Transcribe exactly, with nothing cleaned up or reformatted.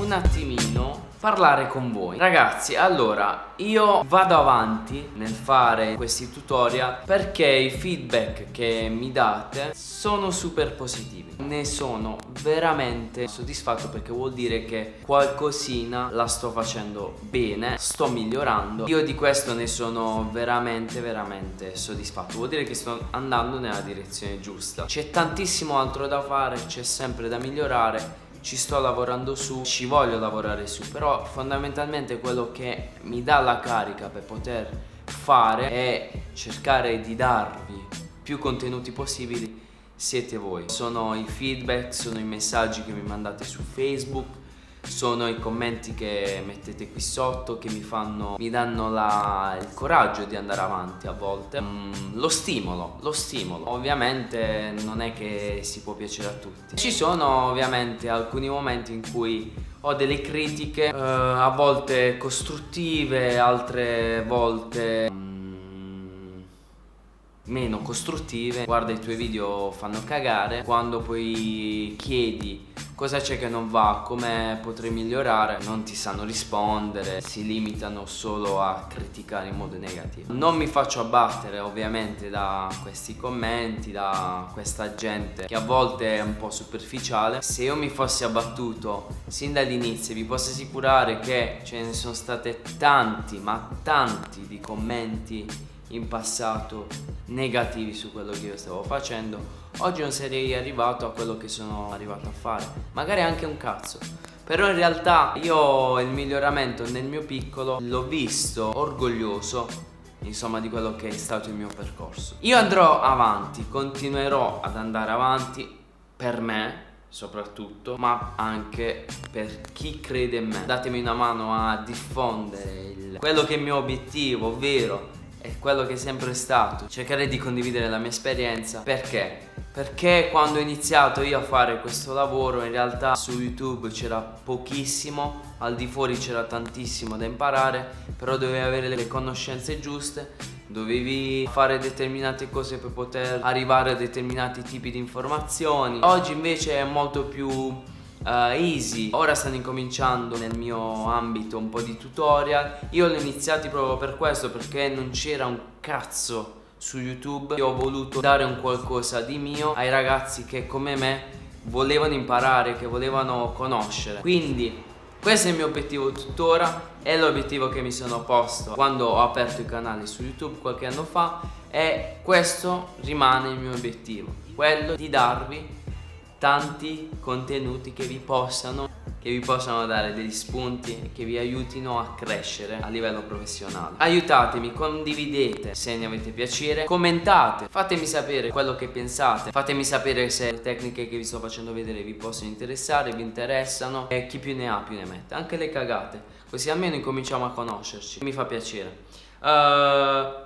un attimino parlare con voi. Ragazzi, allora, io vado avanti nel fare questi tutorial perché i feedback che mi date sono super positivi. Ne sono veramente soddisfatto perché vuol dire che qualcosina la sto facendo bene, sto migliorando. Io di questo ne sono veramente veramente soddisfatto. Vuol dire che sto andando nella direzione giusta. C'è tantissimo altro da fare, c'è sempre da migliorare. Ci sto lavorando su, ci voglio lavorare su, però fondamentalmente quello che mi dà la carica per poter fare è cercare di darvi più contenuti possibili. Siete voi, sono i feedback, sono i messaggi che mi mandate su Facebook, sono i commenti che mettete qui sotto che mi fanno, mi danno la, il coraggio di andare avanti a volte, mm, lo stimolo, lo stimolo. Ovviamente non è che si può piacere a tutti. Ci sono ovviamente alcuni momenti in cui ho delle critiche, eh, a volte costruttive, altre volte mm, meno costruttive. Guarda, i tuoi video fanno cagare. Quando poi chiedi cosa c'è che non va, come potrei migliorare, non ti sanno rispondere, si limitano solo a criticare in modo negativo. Non mi faccio abbattere ovviamente da questi commenti, da questa gente che a volte è un po' superficiale. Se io mi fossi abbattuto sin dall'inizio, vi posso assicurare che ce ne sono state tanti, ma tanti di commenti in passato negativi su quello che io stavo facendo. Oggi non sarei arrivato a quello che sono arrivato a fare, magari anche un cazzo, però in realtà io il miglioramento nel mio piccolo l'ho visto, orgoglioso insomma di quello che è stato il mio percorso. Io andrò avanti, continuerò ad andare avanti per me soprattutto, ma anche per chi crede in me. Datemi una mano a diffondere il, quello che è il mio obiettivo, ovvero è quello che è sempre stato cercare di condividere la mia esperienza. Perché? Perché quando ho iniziato io a fare questo lavoro in realtà su YouTube c'era pochissimo, al di fuori c'era tantissimo da imparare, però dovevi avere le conoscenze giuste, dovevi fare determinate cose per poter arrivare a determinati tipi di informazioni. Oggi invece è molto più Uh, easy. Ora stanno incominciando nel mio ambito un po' di tutorial. Io l'ho iniziati proprio per questo, perché non c'era un cazzo su YouTube. Io ho voluto dare un qualcosa di mio ai ragazzi che come me volevano imparare, che volevano conoscere. Quindi questo è il mio obiettivo tuttora, è l'obiettivo che mi sono posto quando ho aperto il canale su YouTube qualche anno fa, e questo rimane il mio obiettivo, quello di darvi tanti contenuti che vi possano che vi possano dare degli spunti, che vi aiutino a crescere a livello professionale. Aiutatemi, condividete se ne avete piacere, commentate, fatemi sapere quello che pensate, fatemi sapere se le tecniche che vi sto facendo vedere vi possono interessare, vi interessano, e chi più ne ha più ne mette, anche le cagate, così almeno incominciamo a conoscerci, mi fa piacere. uh,